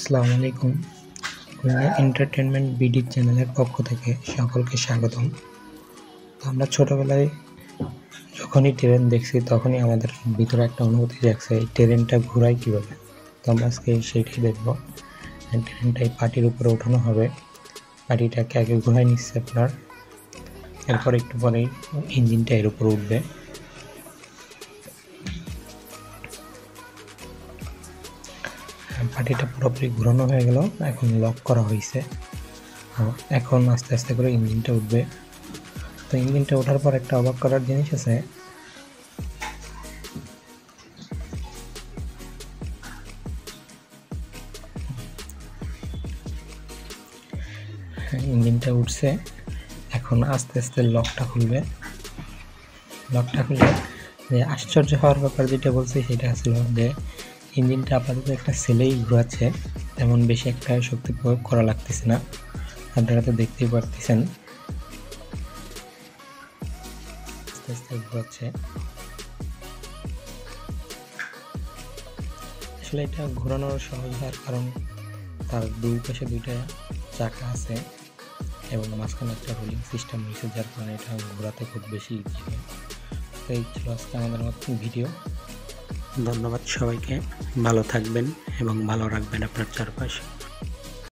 আসসালামু আলাইকুম। Entertainment BD চ্যানেলের পক্ষ থেকে সকলকে স্বাগতম। আমরা ছোটবেলায় যখনই ট্রেন দেখছি তখনই আমাদের ভিতরে একটা অনুভূতি জাগছে এই ট্রেনটা ঘোরায় কীভাবে। তো আমরা আজকে সেইটাই দেখব। ট্রেনটা এই পাটির উপরে ওঠানো হবে, পাটিটাকে আগে ঘোরায় নিচ্ছে আপনার, এরপর একটু পরেই ইঞ্জিনটা এর উপরে উঠবে। পাটিটা পুরোপুরি ঘোরানো হয়ে গেল, এখন লক করা হয়েছে। এখন আস্তে আস্তে করে ইঞ্জিনটা উঠবে। তো ইঞ্জিনটা ওঠার পর একটা অবাক করার জিনিস আছে, ইঞ্জিনটা উঠছে। এখন আস্তে আস্তে লকটা খুলবে। লকটা খুলে যে আশ্চর্য হওয়ার ব্যাপার যেটা বলছি সেটা ছিল যে ইঞ্জিনটা আপাতত একটা সেলেই ঘোরাচ্ছে, তেমন বেশি একটা শক্তি প্রয়োগ করা লাগতেছে না। আপনারা তো দেখতেই পারতেছেন আস্তে আস্তে ঘোরাচ্ছে। আসলে এটা ঘোরানোর সহজ হওয়ার কারণ তার দুই পাশে দুইটা চাকা আছে এবং মাঝখানে একটা রোলিং সিস্টেম রয়েছে, যার কারণে এটা ঘোরাতে খুব বেশি ইজি হয়। তো এই ছিল আজকে আমাদের নতুন ভিডিও। ধন্যবাদ সবাইকে, ভালো থাকবেন এবং ভালো রাখবেন আপনার চারপাশে।